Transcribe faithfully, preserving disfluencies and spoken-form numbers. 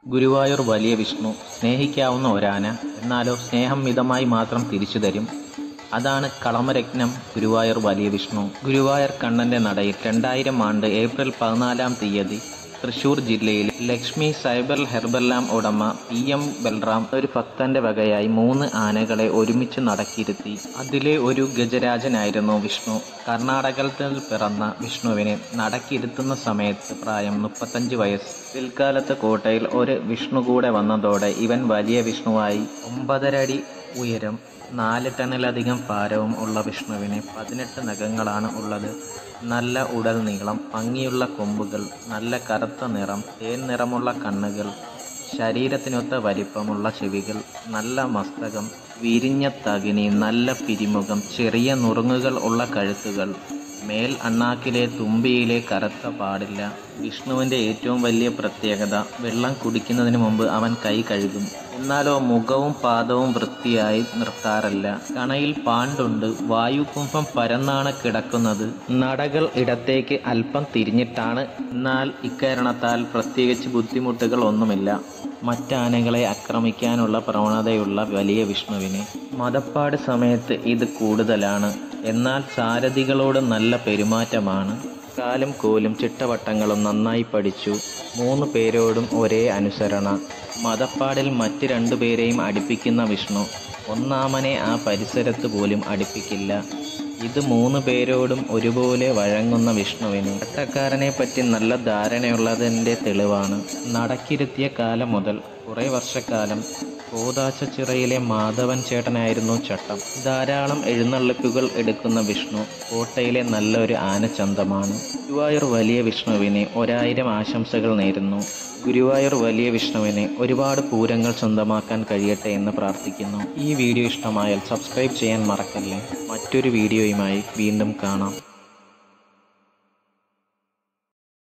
ഗുരുവായൂർ വലിയ വിഷ്ണു സ്നേഹിക്കാവുന്ന ഒരാന, എന്നാലോ സ്നേഹം മിതമായി മാത്രം തിരിച്ചു തരും. അതാണ് കളമരത്നം ഗുരുവായൂർ വലിയ വിഷ്ണു. ഗുരുവായൂർ കണ്ണന്റെ നടയിൽ രണ്ടായിരം ആണ്ട് ഏപ്രിൽ പതിനാലാം തീയതി തൃശൂർ ജില്ലയിൽ ലക്ഷ്മി സൈബർ ഹെർബല്ലാം ഉടമ പി എം ബൽറാം ഒരു ഭക്തന്റെ വകയായി മൂന്ന് ആനകളെ ഒരുമിച്ച് നടക്കിയിരുത്തി. അതിലെ ഒരു ഗജരാജനായിരുന്നു വിഷ്ണു. കർണാടകത്തിൽ പിറന്ന വിഷ്ണുവിനെ നടക്കിയിരുത്തുന്ന സമയത്ത് പ്രായം മുപ്പത്തഞ്ച് വയസ്സ്. പിൽക്കാലത്ത് കോട്ടയിൽ ഒരു വിഷ്ണു കൂടെ വന്നതോടെ ഇവൻ വലിയ വിഷ്ണുവായി. ഒമ്പതര അടി ഉയരം, നാല് ടണ്ണിലധികം ഭാരവും ഉള്ള വിഷ്ണുവിന് പതിനെട്ട് നഖങ്ങളാണ് ഉള്ളത്. നല്ല ഉടൽ നീളം, ഭംഗിയുള്ള കൊമ്പുകൾ, നല്ല കറുത്ത നിറം, തേൻ നിറമുള്ള കണ്ണുകൾ, ശരീരത്തിനൊത്ത വലിപ്പമുള്ള ചെവികൾ, നല്ല മസ്തകം, വിരിഞ്ഞ തകിനി, നല്ല പിരിമുഖം, ചെറിയ നുറുങ്ങുകൾ ഉള്ള കഴുത്തുകൾ, മേൽ അണ്ണാക്കിലെ തുമ്പിയിലെ കറുത്ത പാടില്ല. വിഷ്ണുവിൻ്റെ ഏറ്റവും വലിയ പ്രത്യേകത, വെള്ളം കുടിക്കുന്നതിന് മുമ്പ് അവൻ കൈ കഴുകും. എന്നാലോ മുഖവും പാദവും വൃത്തിയായി നിർത്താറില്ല. കണയിൽ പാണ്ടുണ്ട്. വായുകുംഭം പരന്നാണ് കിടക്കുന്നത്. നടകൾ ഇടത്തേക്ക് അല്പം തിരിഞ്ഞിട്ടാണ്. എന്നാൽ ഇക്കാരണത്താൽ പ്രത്യേകിച്ച് ബുദ്ധിമുട്ടുകൾ ഒന്നുമില്ല. മറ്റാനകളെ ആക്രമിക്കാനുള്ള പ്രവണതയുള്ള വലിയ വിഷ്ണുവിന് മദപ്പാട് സമയത്ത് ഇത് കൂടുതലാണ്. എന്നാൽ സാരഥികളോട് നല്ല പെരുമാറ്റമാണ്. കാലും കോലും ചിട്ടവട്ടങ്ങളും നന്നായി പഠിച്ചു. മൂന്ന് പേരോടും ഒരേ അനുസരണ. മദപ്പാടിൽ മറ്റ് രണ്ടുപേരെയും അടുപ്പിക്കുന്ന വിഷ്ണു ഒന്നാമനെ ആ പരിസരത്ത് പോലും അടുപ്പിക്കില്ല. ഇത് മൂന്ന് പേരോടും ഒരുപോലെ വഴങ്ങുന്ന വിഷ്ണുവിന് ചട്ടക്കാരനെ പറ്റി നല്ല ധാരണയുള്ളതിൻ്റെ തെളിവാണ്. നടക്കിരുത്തിയ കാലം മുതൽ കുറേ വർഷക്കാലം കോതാച്ചച്ചിറയിലെ മാധവൻ ചേട്ടനായിരുന്നു ചട്ടം. ധാരാളം എഴുന്നള്ളിപ്പുകൾ എടുക്കുന്ന വിഷ്ണു കോട്ടയിലെ നല്ലൊരു ആനച്ചന്തമാണ്. ഗുരുവായൂർ വലിയ വിഷ്ണുവിന് ഒരായിരം ആശംസകൾ നേരുന്നു. ഗുരുവായൂർ വലിയ വിഷ്ണുവിന് ഒരുപാട് പൂരങ്ങൾ സ്വന്തമാക്കാൻ കഴിയട്ടെ എന്ന് പ്രാർത്ഥിക്കുന്നു. ഈ വീഡിയോ ഇഷ്ടമായാൽ സബ്സ്ക്രൈബ് ചെയ്യാൻ മറക്കല്ലേ. മറ്റൊരു വീഡിയോയുമായി വീണ്ടും കാണാം.